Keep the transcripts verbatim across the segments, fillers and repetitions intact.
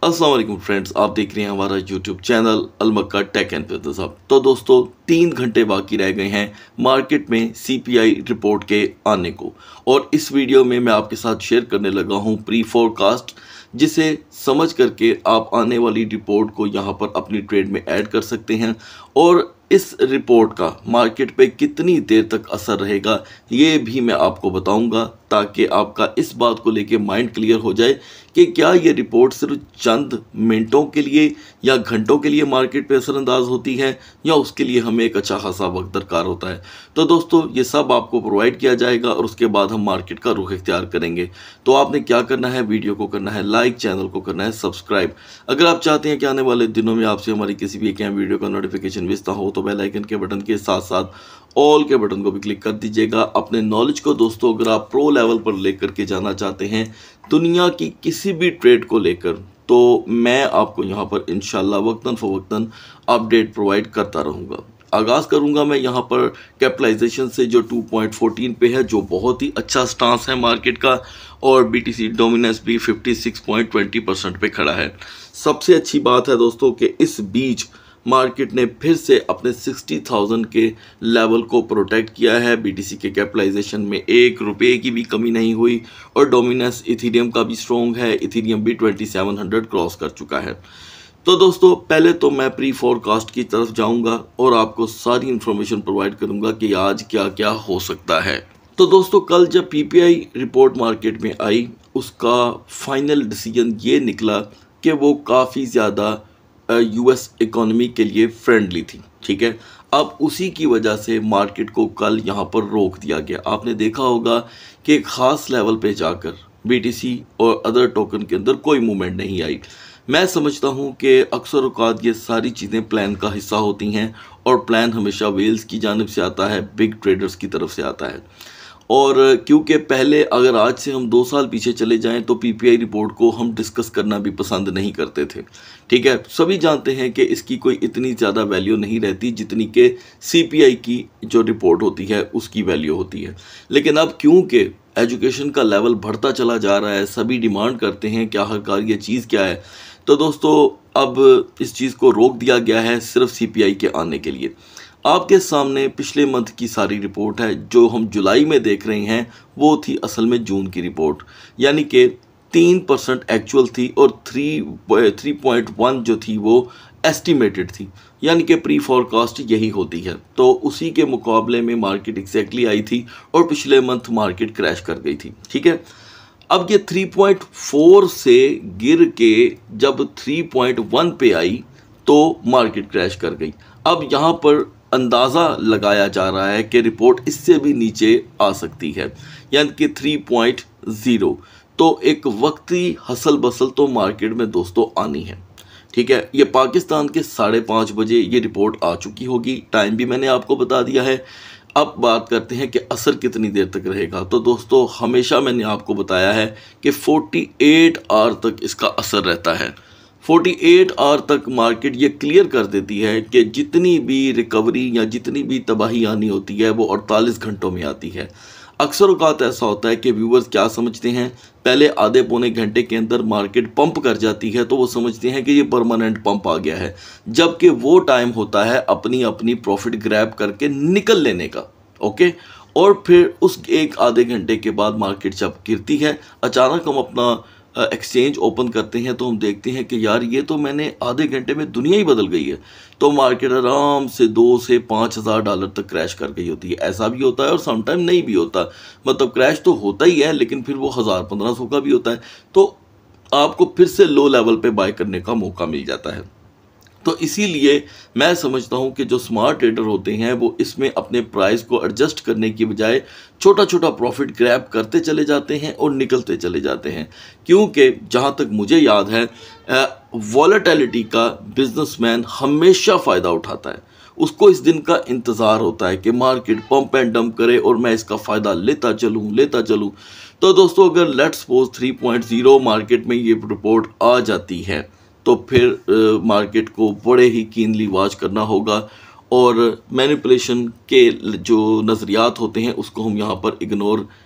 अस्सलाम वालेकुम फ्रेंड्स, आप देख रहे हैं हमारा YouTube channel Almakka Tech and Business Hub. तो दोस्तों तीन घंटे बाकी रह गए हैं मार्केट में सीपीआई रिपोर्ट के आने को, और इस वीडियो में मैं आपके साथ शेयर करने लगा हूं प्री फोरकास्ट, जिसे समझ करके आप आने वाली रिपोर्ट को यहां पर अपनी ट्रेड में ऐड कर सकते हैं। और इस रिपोर्ट का मार्केट पे कितनी देर तक असर रहेगा ये भी मैं आपको बताऊंगा, ताकि आपका इस बात को लेके माइंड क्लियर हो जाए कि क्या ये रिपोर्ट सिर्फ चंद मिनटों के लिए या घंटों के लिए मार्केट पे असरअंदाज होती है, या उसके लिए हमें एक अच्छा खासा वक्त दरकार होता है। तो दोस्तों ये सब आपको प्रोवाइड किया जाएगा और उसके बाद हम मार्केट का रुख इख्तियार करेंगे। तो आपने क्या करना है, वीडियो को करना है लाइक, चैनल को करना है सब्सक्राइब। अगर आप चाहते हैं कि आने वाले दिनों में आपसे हमारी किसी भी एक वीडियो का नोटिफिकेशन मिलता हो तो बेल आइकन के बटन के साथ साथ ऑल के बटन को भी क्लिक कर दीजिएगा। अपने नॉलेज को दोस्तों अगर आप प्रो लेवल पर लेकर के जाना चाहते हैं दुनिया की किसी भी ट्रेड को लेकर, तो मैं आपको यहाँ पर इंशाल्लाह वक्तन फ़वक्तन अपडेट प्रोवाइड करता रहूँगा। आगाज़ करूँगा मैं यहाँ पर कैपिटलाइजेशन से, जो टू पॉइंट वन फोर पे है, जो बहुत ही अच्छा स्टांस है मार्केट का, और बीटीसी डोमिनेंस भी fifty six point two zero percent पे खड़ा है। सबसे अच्छी बात है दोस्तों कि इस बीच मार्केट ने फिर से अपने सिक्सटी थाउजेंड के लेवल को प्रोटेक्ट किया है। बीटीसी के कैपिटलाइजेशन में एक रुपये की भी कमी नहीं हुई, और डोमिनेंस इथीरियम का भी स्ट्रॉन्ग है। इथीरियम भी ट्वेंटी सेवन हंड्रेड क्रॉस कर चुका है। तो दोस्तों पहले तो मैं प्री फोरकास्ट की तरफ जाऊंगा और आपको सारी इन्फॉर्मेशन प्रोवाइड करूंगा कि आज क्या क्या हो सकता है। तो दोस्तों कल जब पीपीआई रिपोर्ट मार्केट में आई, उसका फाइनल डिसीजन ये निकला कि वो काफ़ी ज़्यादा यूएस इकोनॉमी के लिए फ्रेंडली थी। ठीक है, अब उसी की वजह से मार्केट को कल यहाँ पर रोक दिया गया। आपने देखा होगा कि एक ख़ास लेवल पे जाकर बीटीसी और अदर टोकन के अंदर कोई मूवमेंट नहीं आई। मैं समझता हूँ कि अक्सर औक़ात ये सारी चीज़ें प्लान का हिस्सा होती हैं, और प्लान हमेशा वेल्स की जानिब से आता है, बिग ट्रेडर्स की तरफ से आता है। और क्योंकि पहले अगर आज से हम दो साल पीछे चले जाएं तो पीपीआई रिपोर्ट को हम डिस्कस करना भी पसंद नहीं करते थे। ठीक है, सभी जानते हैं कि इसकी कोई इतनी ज़्यादा वैल्यू नहीं रहती जितनी कि सीपीआई की जो रिपोर्ट होती है उसकी वैल्यू होती है। लेकिन अब क्योंकि एजुकेशन का लेवल बढ़ता चला जा रहा है, सभी डिमांड करते हैं कि आखिरकार ये चीज़ क्या है, तो दोस्तों अब इस चीज़ को रोक दिया गया है सिर्फ सीपीआई के आने के लिए। आपके सामने पिछले मंथ की सारी रिपोर्ट है। जो हम जुलाई में देख रहे हैं वो थी असल में जून की रिपोर्ट, यानी कि तीन परसेंट एक्चुअल थी और थ्री थ्री पॉइंट वन जो थी वो एस्टिमेटेड थी, यानी कि प्री फोरकास्ट यही होती है। तो उसी के मुकाबले में मार्केट एग्जैक्टली आई थी और पिछले मंथ मार्केट क्रैश कर गई थी। ठीक है, अब ये थ्री पॉइंट फोर से गिर के जब थ्री पॉइंट वन पे आई तो मार्केट क्रैश कर गई। अब यहाँ पर अंदाज़ा लगाया जा रहा है कि रिपोर्ट इससे भी नीचे आ सकती है, यानी कि थ्री पॉइंट ज़ीरो। तो एक वक्ती हसल बसल तो मार्केट में दोस्तों आनी है। ठीक है, ये पाकिस्तान के साढ़े पाँच बजे ये रिपोर्ट आ चुकी होगी, टाइम भी मैंने आपको बता दिया है। अब बात करते हैं कि असर कितनी देर तक रहेगा। तो दोस्तों हमेशा मैंने आपको बताया है कि अड़तालीस आवर तक इसका असर रहता है। अड़तालीस आवर तक मार्केट ये क्लियर कर देती है कि जितनी भी रिकवरी या जितनी भी तबाही आनी होती है वो अड़तालीस घंटों में आती है। अक्सर औक़ात ऐसा होता है कि व्यूवर्स क्या समझते हैं, पहले आधे पौने घंटे के अंदर मार्केट पंप कर जाती है तो वो समझते हैं कि ये परमानेंट पंप आ गया है, जबकि वो टाइम होता है अपनी अपनी प्रॉफिट ग्रैब करके निकल लेने का। ओके, और फिर उस एक आधे घंटे के बाद मार्केट जब गिरती है, अचानक हम अपना एक्सचेंज ओपन करते हैं तो हम देखते हैं कि यार ये तो मैंने आधे घंटे में दुनिया ही बदल गई है। तो मार्केट आराम से दो से पाँच हज़ार डॉलर तक क्रैश कर गई होती है। ऐसा भी होता है और समटाइम नहीं भी होता, मतलब क्रैश तो होता ही है लेकिन फिर वो हज़ार पंद्रह सौ का भी होता है, तो आपको फिर से लो लेवल पे बाय करने का मौका मिल जाता है। तो इसीलिए मैं समझता हूं कि जो स्मार्ट ट्रेडर होते हैं वो इसमें अपने प्राइस को एडजस्ट करने की बजाय छोटा छोटा प्रॉफिट ग्रैब करते चले जाते हैं और निकलते चले जाते हैं, क्योंकि जहां तक मुझे याद है वॉलेटिलिटी का बिजनेसमैन हमेशा फ़ायदा उठाता है। उसको इस दिन का इंतज़ार होता है कि मार्केट पंप एंड डंप करे और मैं इसका फ़ायदा लेता चलूँ लेता चलूँ। तो दोस्तों अगर let's suppose three point zero market में ये रिपोर्ट आ जाती है तो फिर मार्केट को बड़े ही कीनली वॉच करना होगा, और मैनिपुलेशन के जो नज़रियात होते हैं उसको हम यहाँ पर इग्नोर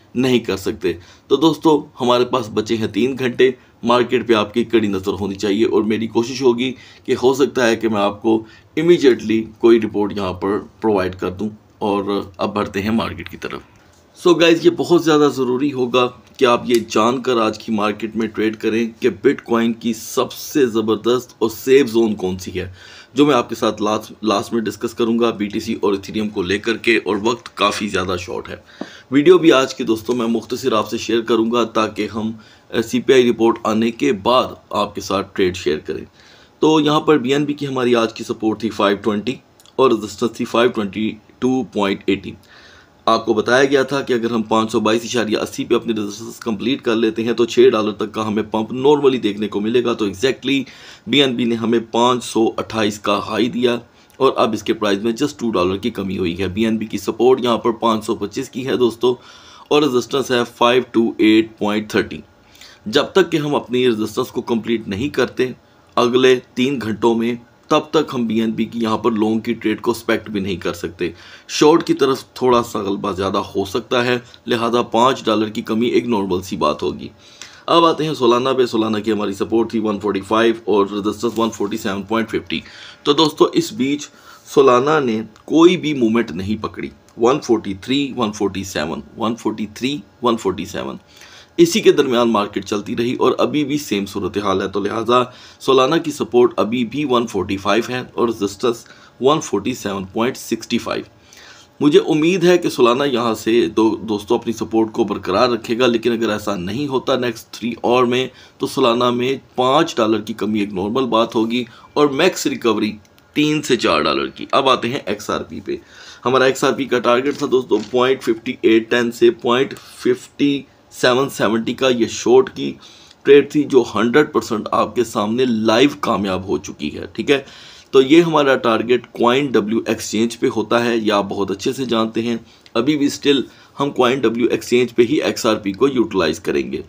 नहीं कर सकते। तो दोस्तों हमारे पास बचे हैं तीन घंटे, मार्केट पे आपकी कड़ी नज़र होनी चाहिए और मेरी कोशिश होगी कि हो सकता है कि मैं आपको इमीडिएटली कोई रिपोर्ट यहाँ पर प्रोवाइड कर दूँ। और अब बढ़ते हैं मार्केट की तरफ। सो so गाइज, ये बहुत ज़्यादा ज़रूरी होगा कि आप ये जानकर आज की मार्केट में ट्रेड करें कि बिटकॉइन की सबसे ज़बरदस्त और सेफ जोन कौन सी है, जो मैं आपके साथ लास्ट लास्ट में डिस्कस करूंगा बीटीसी और इथेरियम को लेकर के। और वक्त काफ़ी ज़्यादा शॉर्ट है, वीडियो भी आज की दोस्तों मैं मुख्तसर आपसे शेयर करूंगा ताकि हम सीपीआई रिपोर्ट आने के बाद आपके साथ ट्रेड शेयर करें। तो यहाँ पर बीएनबी की हमारी आज की सपोर्ट थी फाइव ट्वेंटी और रेजिस्टेंस थी five twenty two point eighty. आपको बताया गया था कि अगर हम पाँच सौ बाईस इशारिया अस्सी पे अपने रेजिस्टेंस कंप्लीट कर लेते हैं तो छः डॉलर तक का हमें पंप नॉर्मली देखने को मिलेगा। तो एग्जैक्टली बीएनबी ने हमें पाँच सौ अट्ठाईस का हाई दिया और अब इसके प्राइस में जस्ट टू डॉलर की कमी हुई है। बीएनबी की सपोर्ट यहाँ पर पाँच सौ पच्चीस की है दोस्तों और रेजिस्टेंस है five two eight point thirty. जब तक कि हम अपनी रेजिस्टेंस को कंप्लीट नहीं करते अगले तीन घंटों में, तब तक हम बीएनबी की यहाँ पर लॉन्ग की ट्रेड को एक्सपेक्ट भी नहीं कर सकते। शॉर्ट की तरफ थोड़ा सा गलबा ज़्यादा हो सकता है, लिहाजा पाँच डॉलर की कमी एक नॉर्मल सी बात होगी। अब आते हैं सोलाना पे। सोलाना की हमारी सपोर्ट थी वन फोर्टी फाइव और resistance one forty seven point fifty. तो दोस्तों इस बीच सोलाना ने कोई भी मूवमेंट नहीं पकड़ी। One forty three, one forty seven, one forty three, one forty seven, इसी के दरमियान मार्केट चलती रही और अभी भी सेम सूरत हाल है। तो लिहाजा सोलाना की सपोर्ट अभी भी वन फोर्टी फाइव है और resistance one forty seven point sixty five. मुझे उम्मीद है कि सोलाना यहाँ से दो दोस्तों अपनी सपोर्ट को बरकरार रखेगा, लेकिन अगर ऐसा नहीं होता नेक्स्ट थ्री और में तो सोलाना में पाँच डॉलर की कमी एक नॉर्मल बात होगी और मैक्स रिकवरी तीन से चार डॉलर की। अब आते हैं एक्सआरपी पे। हमारा एक्सआरपी का टारगेट था दोस्तों पॉइंट फिफ्टी एट टेन से पॉइंट फिफ्टी सेवन सेवेंटी का। ये शॉर्ट की ट्रेड थी जो हंड्रेड परसेंट आपके सामने लाइव कामयाब हो चुकी है। ठीक है, तो ये हमारा टारगेट कॉइन डब्ल्यू एक्सचेंज पे होता है, या आप बहुत अच्छे से जानते हैं। अभी भी स्टिल हम कॉइन डब्ल्यू एक्सचेंज पे ही एक्सआरपी को यूटिलाइज करेंगे।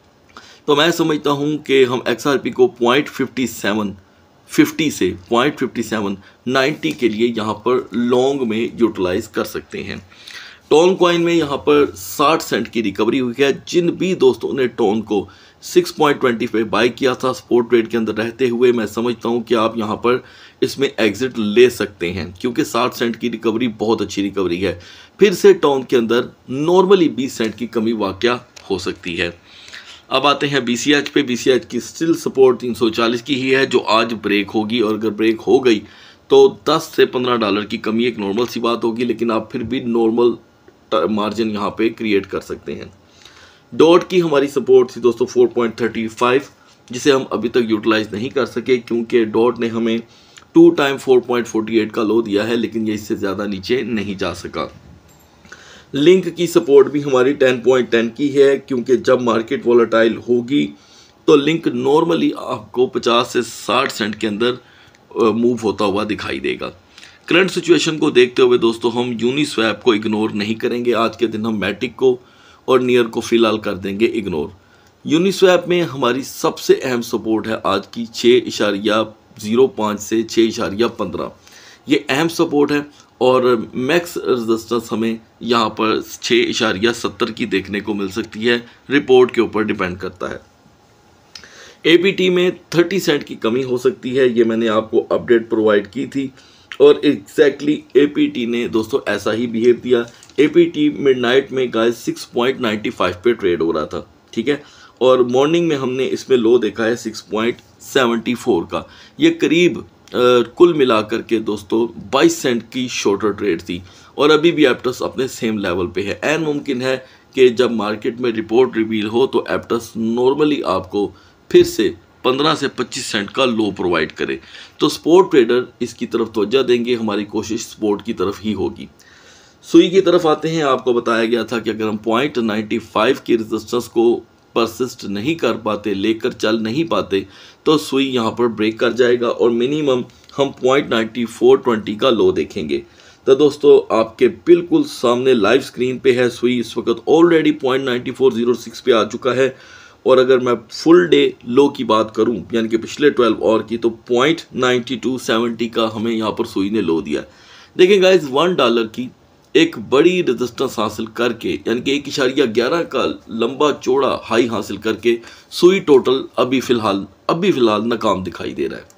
तो मैं समझता हूँ कि हम एक्सआरपी को पॉइंट फिफ्टी सेवन फिफ्टी से पॉइंट फिफ्टी सेवन नाइन्टी के लिए यहाँ पर लॉन्ग में यूटिलाइज कर सकते हैं। टोन कॉइन में यहाँ पर साठ सेंट की रिकवरी हुई है। जिन भी दोस्तों ने टोन को सिक्स पॉइंट टू पे बाय किया था सपोर्ट ट्रेड के अंदर रहते हुए, मैं समझता हूँ कि आप यहाँ पर इसमें एग्जिट ले सकते हैं क्योंकि साठ सेंट की रिकवरी बहुत अच्छी रिकवरी है। फिर से टोन के अंदर नॉर्मली बीस सेंट की कमी वाक़या हो सकती है। अब आते हैं बीसीएच पे। बीसीएच की स्टिल सपोर्ट तीन सौ चालीस की ही है जो आज ब्रेक होगी और अगर ब्रेक हो गई तो दस से पंद्रह डॉलर की कमी एक नॉर्मल सी बात होगी, लेकिन आप फिर भी नॉर्मल मार्जिन यहाँ पे क्रिएट कर सकते हैं। डॉट की हमारी सपोर्ट थी दोस्तों फोर पॉइंट थर्टी फाइव, जिसे हम अभी तक यूटिलाइज नहीं कर सके क्योंकि डॉट ने हमें two time four point forty eight का लो दिया है, लेकिन ये इससे ज़्यादा नीचे नहीं जा सका। लिंक की सपोर्ट भी हमारी टेन पॉइंट टेन की है क्योंकि जब मार्केट वोलेटाइल होगी तो लिंक नॉर्मली आपको पचास से साठ सेंट के अंदर मूव होता हुआ दिखाई देगा। करंट सिचुएशन को देखते हुए दोस्तों हम यूनिस्वैप को इग्नोर नहीं करेंगे। आज के दिन हम मैटिक को और नियर को फिलहाल कर देंगे इग्नोर। यूनिस्वैप में हमारी सबसे अहम सपोर्ट है आज की छः इशारिया ज़ीरो पाँच से छः इशारिया पंद्रह। ये अहम सपोर्ट है और मैक्स रेजिस्टेंस हमें यहाँ पर छः इशारिया सत्तर की देखने को मिल सकती है, रिपोर्ट के ऊपर डिपेंड करता है। एपीटी में थर्टी सेंट की कमी हो सकती है, ये मैंने आपको अपडेट प्रोवाइड की थी और एग्जैक्टली एपीटी ने दोस्तों ऐसा ही बिहेव दिया। एपीटी मिडनाइट में guys six point ninety five पे ट्रेड हो रहा था, ठीक है, और मॉर्निंग में हमने इसमें लो देखा है सिक्स पॉइंट सेवेंटी फोर का। ये करीब आ, कुल मिलाकर के दोस्तों बाईस सेंट की शॉर्टर ट्रेड थी और अभी भी एप्टस अपने सेम लेवल पे है। एन मुमकिन है कि जब मार्केट में रिपोर्ट रिवील हो तो एप्टस नॉर्मली आपको फिर से पंद्रह से पच्चीस सेंट का लो प्रोवाइड करे, तो स्पोर्ट ट्रेडर इसकी तरफ तवज्जो देंगे। हमारी कोशिश स्पोर्ट की तरफ ही होगी। सुई की तरफ आते हैं। आपको बताया गया था कि अगर हम पॉइंट नाइन्टी फाइव की रेजिस्टेंस को परसिस्ट नहीं कर पाते, लेकर चल नहीं पाते, तो सुई यहाँ पर ब्रेक कर जाएगा और मिनिमम हम पॉइंट नाइन्टी फोर ट्वेंटी का लो देखेंगे। तो दोस्तों आपके बिल्कुल सामने लाइव स्क्रीन पे है सुई इस वक्त already point ninety four zero six पे आ चुका है और अगर मैं फुल डे लो की बात करूं यानी कि पिछले ट्वेल्व आवर की, तो पॉइंट नाइन्टी टू सेवेंटी का हमें यहाँ पर सुई ने लो दिया। देखें गाइज वन डॉलर की एक बड़ी रेजिस्टेंस हासिल करके, यानी कि एक इशारिया ग्यारह का लंबा चौड़ा हाई हासिल करके सुई टोटल अभी फ़िलहाल अभी फ़िलहाल नाकाम दिखाई दे रहा है।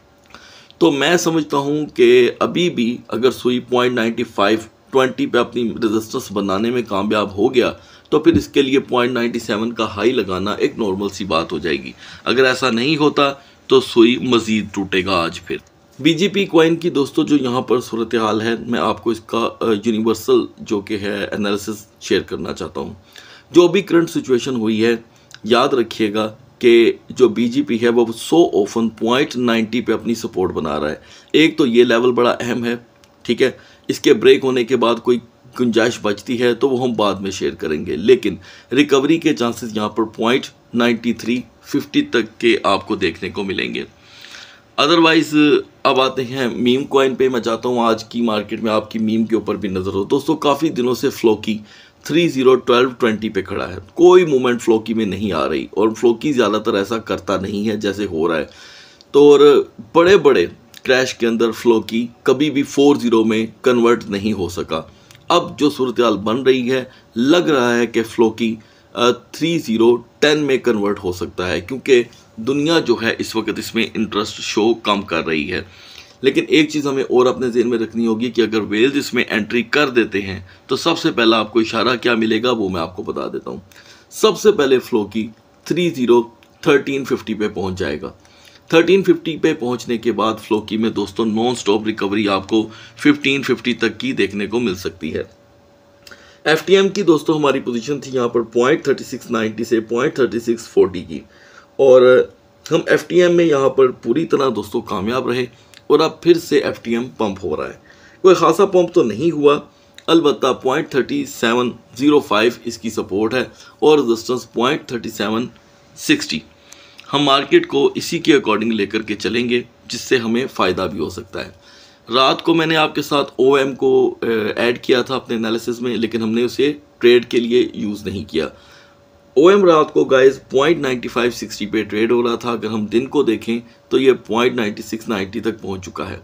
तो मैं समझता हूँ कि अभी भी अगर सुई पॉइंट नाइन्टी फाइव ट्वेंटी पे अपनी रेजिस्टेंस बनाने में कामयाब हो गया तो फिर इसके लिए पॉइंट नाइन्टी सेवन का हाई लगाना एक नॉर्मल सी बात हो जाएगी। अगर ऐसा नहीं होता तो सुई मज़ीद टूटेगा आज फिर। बीजीपी कॉइन की दोस्तों जो यहाँ पर सूरत हाल है, मैं आपको इसका यूनिवर्सल जो कि है एनालिसिस शेयर करना चाहता हूँ। जो अभी करंट सिचुएशन हुई है, याद रखिएगा कि जो बीजीपी है वो सो ओफन पॉइंट नाइन्टी पे अपनी सपोर्ट बना रहा है। एक तो ये लेवल बड़ा अहम है, ठीक है। इसके ब्रेक होने के बाद कोई गुंजाइश बचती है तो वो हम बाद में शेयर करेंगे, लेकिन रिकवरी के चांसेस यहाँ पर पॉइंट नाइन्टी थ्री फिफ्टी तक के आपको देखने को मिलेंगे। अदरवाइज अब आते हैं मीम कॉइन पे। मैं चाहता हूँ आज की मार्केट में आपकी मीम के ऊपर भी नज़र हो। दोस्तों काफ़ी दिनों से Floki three zero twelve twenty पे खड़ा है, कोई मूवमेंट फ्लोकी में नहीं आ रही और फ्लोकी ज़्यादातर ऐसा करता नहीं है जैसे हो रहा है। तो और बड़े बड़े क्रैश के अंदर फ्लोकी कभी भी फोर ज़ीरो में कन्वर्ट नहीं हो सका। अब जो सूरत हाल बन रही है, लग रहा है कि फ्लोकी थ्री ज़ीरो टेन में कन्वर्ट हो सकता है, क्योंकि दुनिया जो है इस वक्त इसमें इंटरेस्ट शो कम कर रही है। लेकिन एक चीज़ हमें और अपने ज़हन में रखनी होगी कि अगर वेल्स इसमें एंट्री कर देते हैं तो सबसे पहला आपको इशारा क्या मिलेगा वो मैं आपको बता देता हूँ। सबसे पहले Floki three zero thirteen fifty पे पहुँच जाएगा। थर्टीन फिफ्टी पे पहुंचने के बाद फ्लोकी में दोस्तों नॉन स्टॉप रिकवरी आपको फिफ्टीन फिफ्टी तक की देखने को मिल सकती है। एफटीएम की दोस्तों हमारी पोजीशन थी यहाँ पर पॉइंट थर्टी सिक्स नाइन्टी से पॉइंट थर्टी सिक्स फोर्टी की, और हम एफटीएम में यहाँ पर पूरी तरह दोस्तों कामयाब रहे और अब फिर से एफटीएम पंप हो रहा है। कोई खासा पंप तो नहीं हुआ, अलबत्ता point thirty seven zero five इसकी सपोर्ट है और resistance point thirty seven sixty. हम मार्केट को इसी के अकॉर्डिंग लेकर के चलेंगे जिससे हमें फ़ायदा भी हो सकता है। रात को मैंने आपके साथ ओ एम को ऐड किया था अपने एनालिसिस में, लेकिन हमने उसे ट्रेड के लिए यूज़ नहीं किया। ओ एम रात को guys point ninety five sixty पे ट्रेड हो रहा था। अगर हम दिन को देखें तो ये पॉइंट नाइन्टी सिक्स नाइन्टी तक पहुंच चुका है।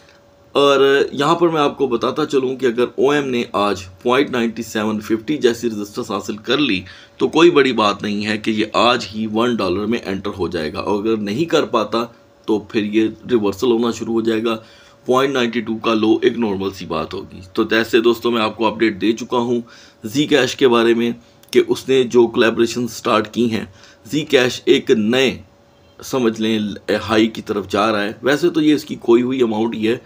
और यहाँ पर मैं आपको बताता चलूँ कि अगर ओ एम ने आज पॉइंट नाइन्टी सेवन फिफ्टी जैसी रेजिस्टेंस हासिल कर ली तो कोई बड़ी बात नहीं है कि ये आज ही वन डॉलर में एंटर हो जाएगा, और अगर नहीं कर पाता तो फिर ये रिवर्सल होना शुरू हो जाएगा। पॉइंट नाइन्टी टू का लो एक नॉर्मल सी बात होगी। तो जैसे दोस्तों मैं आपको अपडेट दे चुका हूँ जी कैश के बारे में कि उसने जो कोलैबोरेशन स्टार्ट की हैं, जी कैश एक नए समझ लें हाई की तरफ जा रहा है। वैसे तो ये इसकी खोई हुई अमाउंट ही है।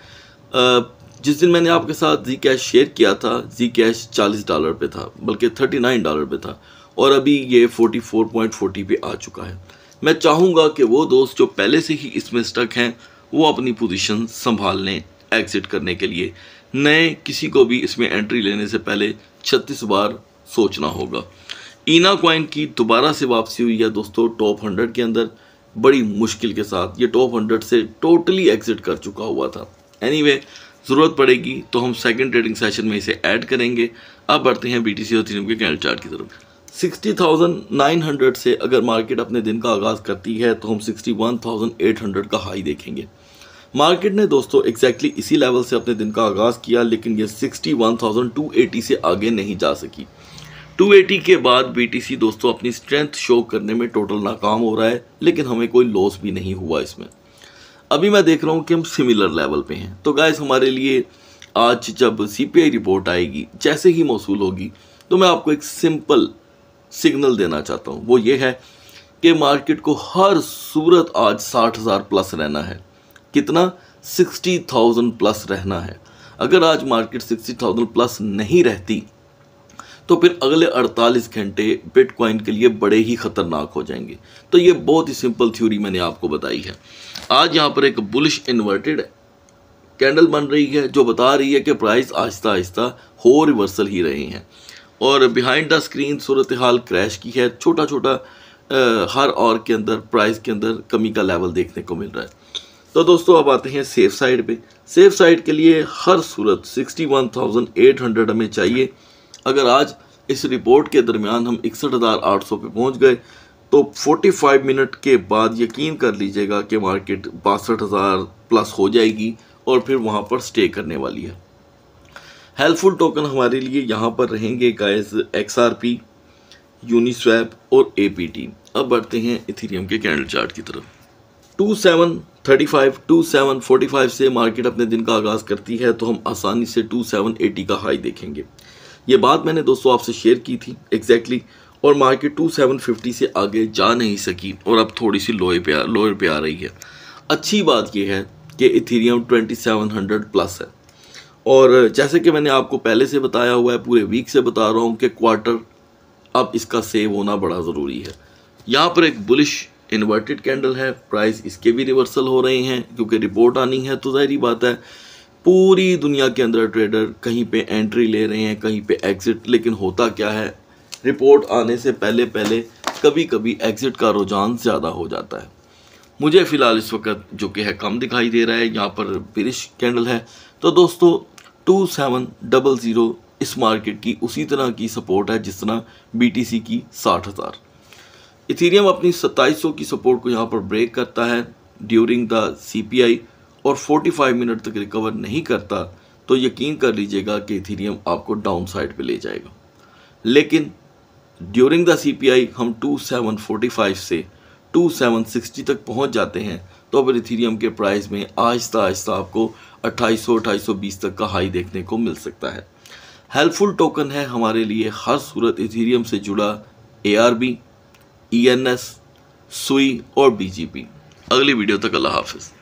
जिस दिन मैंने आपके साथ जी कैश शेयर किया था, जी कैश चालीस डॉलर पे था, बल्कि थर्टी नाइन डॉलर पे था, और अभी ये फोर्टी फोर पॉइंट फोर्टी पे आ चुका है। मैं चाहूँगा कि वो दोस्त जो पहले से ही इसमें स्टक हैं वो अपनी पोजीशन संभाल लें एग्ज़िट करने के लिए। नए किसी को भी इसमें एंट्री लेने से पहले छत्तीस बार सोचना होगा। ईना कॉइन की दोबारा से वापसी हुई है दोस्तों टॉप हंड्रेड के अंदर, बड़ी मुश्किल के साथ। ये टॉप हंड्रेड से टोटली एग्ज़िट कर चुका हुआ था। एनीवे anyway, ज़रूरत पड़ेगी तो हम सेकंड ट्रेडिंग सेशन में इसे ऐड करेंगे। अब बढ़ते हैं बीटीसी और इथेरियम के कैंडल चार्ट की तरफ। सिक्सटी थाउजेंड नाइन हंड्रेड से अगर मार्केट अपने दिन का आगाज़ करती है तो हम sixty one thousand eight hundred का हाई देखेंगे। मार्केट ने दोस्तों एग्जैक्टली इसी लेवल से अपने दिन का आगाज़ किया, लेकिन ये sixty one thousand two eighty से आगे नहीं जा सकी। टू एटी के बाद बीटीसी दोस्तों अपनी स्ट्रेंथ शो करने में टोटल नाकाम हो रहा है, लेकिन हमें कोई लॉस भी नहीं हुआ इसमें। अभी मैं देख रहा हूँ कि हम सिमिलर लेवल पे हैं। तो गाइस हमारे लिए आज जब सीपीआई रिपोर्ट आएगी, जैसे ही मौसूल होगी, तो मैं आपको एक सिंपल सिग्नल देना चाहता हूँ। वो ये है कि मार्केट को हर सूरत आज साठ हज़ार प्लस रहना है। कितना? सिक्सटी थाउजेंड प्लस रहना है। अगर आज मार्केट सिक्सटी थाउजेंड प्लस नहीं रहती तो फिर अगले अड़तालीस घंटे बिटकॉइन के लिए बड़े ही ख़तरनाक हो जाएंगे। तो ये बहुत ही सिंपल थ्योरी मैंने आपको बताई है। आज यहाँ पर एक बुलिश इन्वर्टेड कैंडल बन रही है जो बता रही है कि प्राइस आहिस्ता आहिस्ता हो रिवर्सल ही रहे हैं, और बिहाइंड द स्क्रीन सूरत हाल क्रैश की है। छोटा छोटा हर और के अंदर प्राइस के अंदर कमी का लेवल देखने को मिल रहा है। तो दोस्तों अब आते हैं सेफ साइड पे। सेफ साइड के लिए हर सूरत sixty one thousand eight hundred हमें चाहिए। अगर आज इस रिपोर्ट के दरमियान हम इकसठ हज़ार आठ सौ पे पहुँच गए तो पैंतालीस मिनट के बाद यकीन कर लीजिएगा कि मार्केट बासठ हज़ार प्लस हो जाएगी और फिर वहाँ पर स्टे करने वाली है। हेल्पफुल टोकन हमारे लिए यहाँ पर रहेंगे गाइस एक्सआरपी, यूनिस्वैप और एपीटी। अब बढ़ते हैं इथेरियम के कैंडल चार्ट की तरफ। Two seven thirty five, two seven forty five से मार्केट अपने दिन का आगाज़ करती है तो हम आसानी से टू सेवन एटी का हाई देखेंगे। ये बात मैंने दोस्तों आपसे शेयर की थी एग्जैक्टली, और मार्केट टू सेवन फिफ्टी से आगे जा नहीं सकी और अब थोड़ी सी लोए पे लोअर पे आ रही है। अच्छी बात यह है कि Ethereum twenty seven hundred plus है, और जैसे कि मैंने आपको पहले से बताया हुआ है, पूरे वीक से बता रहा हूँ कि क्वार्टर अब इसका सेव होना बड़ा ज़रूरी है। यहाँ पर एक बुलिश इन्वर्टेड कैंडल है, प्राइस इसके भी रिवर्सल हो रहे हैं क्योंकि रिपोर्ट आनी है, तो ज़ाहिर बात है पूरी दुनिया के अंदर ट्रेडर कहीं पे एंट्री ले रहे हैं, कहीं पे एग्ज़िट। लेकिन होता क्या है, रिपोर्ट आने से पहले पहले कभी कभी एग्ज़िट का रुझान ज़्यादा हो जाता है। मुझे फ़िलहाल इस वक्त जो कि है कम दिखाई दे रहा है, यहाँ पर बिरिश कैंडल है। तो दोस्तों टू सेवन डबल ज़ीरो इस मार्केट की उसी तरह की सपोर्ट है जिस तरह बीटीसी की साठ हज़ार। इथेरियम अपनी सत्ताईस सौ की सपोर्ट को यहाँ पर ब्रेक करता है ड्यूरिंग द सीपीआई और पैंतालीस मिनट तक रिकवर नहीं करता तो यकीन कर लीजिएगा कि इथेरियम आपको डाउन साइड पे ले जाएगा। लेकिन ड्यूरिंग द सीपीआई हम टू सेवन फोर्टी फाइव से टू सेवन सिक्सटी तक पहुँच जाते हैं तो अब इथेरियम के प्राइस में आहिस्ता आहिस्ता आपको अट्ठाईस सौ अट्ठाईस सौ बीस तक का हाई देखने को मिल सकता है। हेल्पफुल टोकन है हमारे लिए हर सूरत इथेरियम से जुड़ा एआरबी, ईएनएस, सुई और बीजीपी। अगली वीडियो तक अल्लाह हाफिज़।